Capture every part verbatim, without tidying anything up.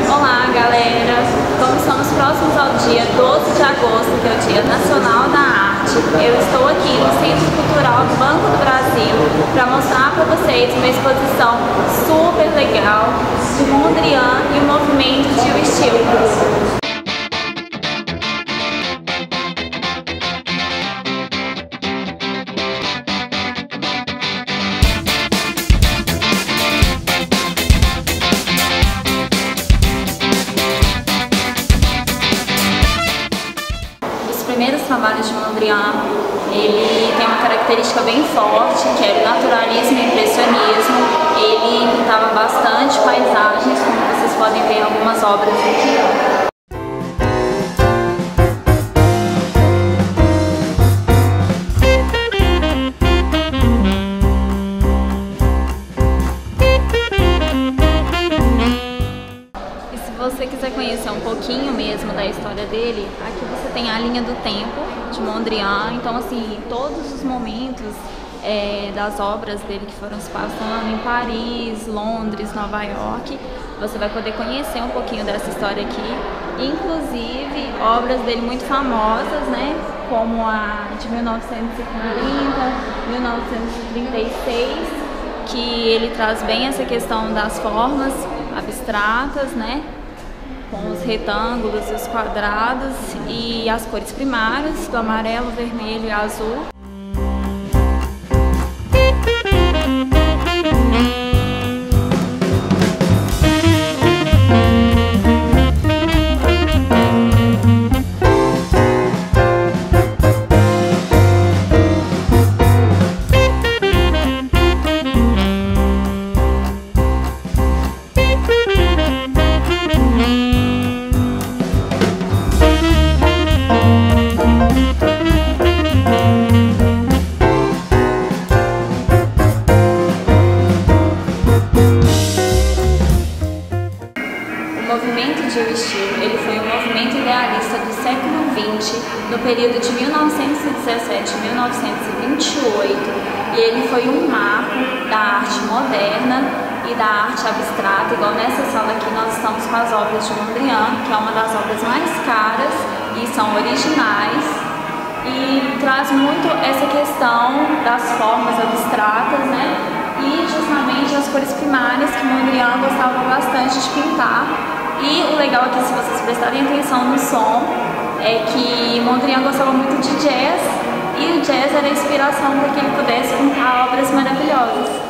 Olá, galera! Como estamos próximos ao dia doze de agosto, que é o Dia Nacional da Arte, eu estou aqui no Centro Cultural do Banco do Brasil para mostrar para vocês uma exposição super legal de Mondrian e o movimento de o estilo. Os primeiros trabalhos de Mondrian, ele tem uma característica bem forte, que era o naturalismo e o impressionismo. Ele pintava bastante paisagens, como vocês podem ver em algumas obras aqui. Se você quiser conhecer um pouquinho mesmo da história dele, aqui você tem a linha do tempo de Mondrian. Então, assim, todos os momentos é, das obras dele que foram se passando em Paris, Londres, Nova York, você vai poder conhecer um pouquinho dessa história aqui. Inclusive, obras dele muito famosas, né? Como a de mil novecentos e trinta, mil novecentos e trinta e seis, que ele traz bem essa questão das formas abstratas, né? Com os retângulos e os quadrados e as cores primárias do amarelo, vermelho e azul. O movimento de o estilo, ele foi um movimento idealista do século vinte, no período de mil novecentos e dezessete a mil novecentos e vinte e oito, e ele foi um marco da arte moderna e da arte abstrata. Igual nessa sala aqui nós estamos com as obras de Mondrian, que é uma das obras mais caras e são originais, e traz muito essa questão das formas abstratas, né? E justamente as cores primárias que Mondrian gostava bastante de pintar. E o legal aqui, se vocês prestarem atenção no som, é que Mondrian gostava muito de jazz, e o jazz era a inspiração para que ele pudesse pintar obras maravilhosas.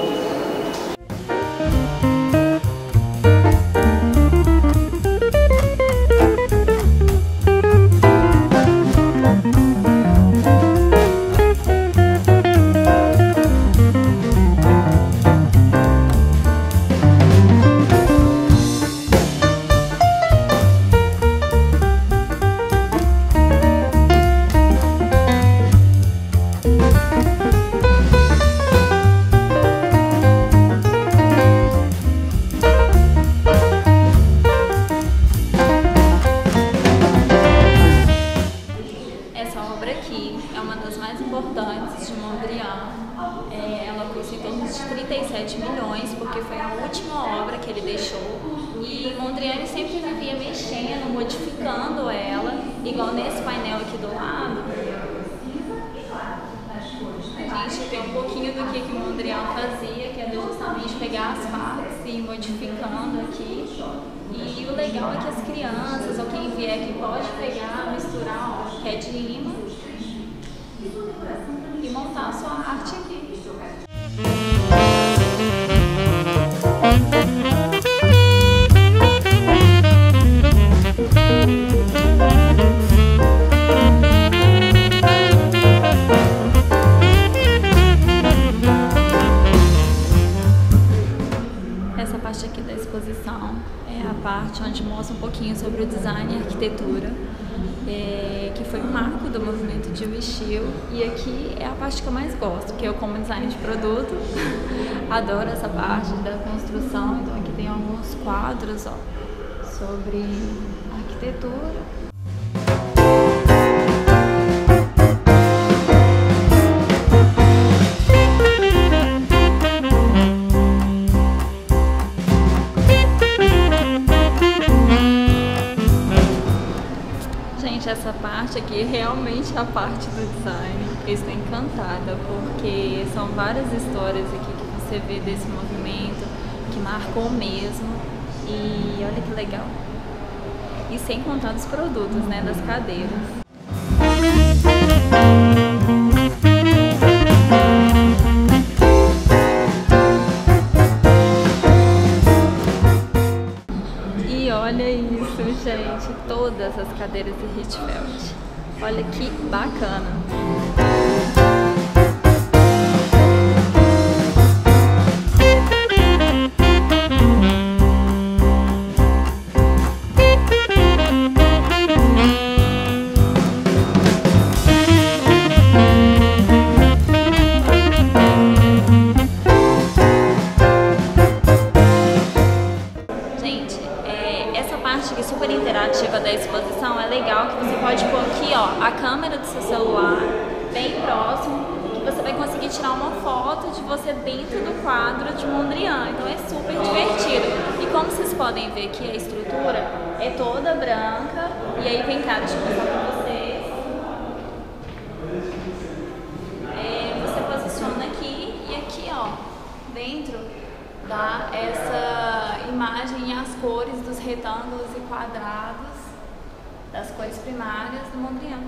É uma das mais importantes de Mondrian. É, ela custa em torno de trinta e sete milhões, porque foi a última obra que ele deixou. E Mondrian ele sempre vivia mexendo, modificando ela, igual nesse painel aqui do lado. A gente vê um pouquinho do que, que Mondrian fazia, que era justamente pegar as partes e ir modificando aqui. E o legal é que as crianças, ou quem vier aqui, pode pegar, misturar, ó, que é de imã, e montar a sua arte aqui. Essa parte aqui da exposição é a parte onde mostra um pouquinho sobre o design e arquitetura, é, que foi um marco do movimento de o estilo. E aqui é a parte que eu mais gosto, que eu, como design de produto, adoro essa parte da construção. Então aqui tem alguns quadros, ó, sobre arquitetura. gente, essa parte aqui realmente é a parte do design. Eu estou encantada porque são várias histórias aqui que você vê desse movimento que marcou mesmo. E olha que legal. E sem contar os produtos, né, das cadeiras. E olha isso, gente, todas as cadeiras de Rietveld. Olha que bacana. Super interativa da exposição, é legal que você pode pôr aqui, ó, a câmera do seu celular bem próximo, que você vai conseguir tirar uma foto de você dentro do quadro de Mondrian, então é super divertido. E como vocês podem ver aqui, a estrutura é toda branca, e aí vem cá, deixa eu mostrar pra vocês. É, você posiciona aqui e aqui, ó, dentro dá essa imagem e as cores dos retângulos e quadrados das cores primárias do Mondrian.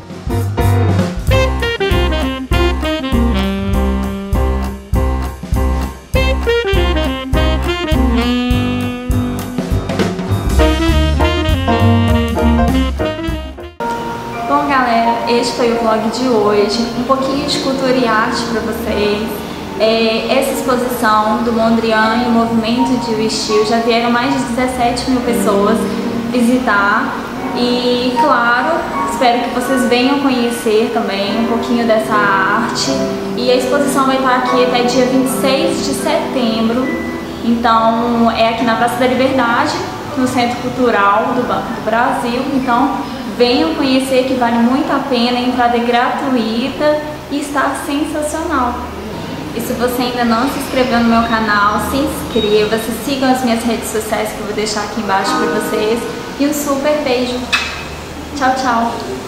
Bom, galera, este foi o vlog de hoje, um pouquinho de cultura e arte para vocês. É, essa exposição do Mondrian e o movimento de Wistil já vieram mais de dezessete mil pessoas visitar e, claro, espero que vocês venham conhecer também um pouquinho dessa arte. E a exposição vai estar aqui até dia vinte e seis de setembro, então é aqui na Praça da Liberdade, no Centro Cultural do Banco do Brasil. Então venham conhecer, que vale muito a pena, a entrada é gratuita e está sensacional. E se você ainda não se inscreveu no meu canal, se inscreva-se, sigam as minhas redes sociais que eu vou deixar aqui embaixo para vocês. E um super beijo. Tchau, tchau.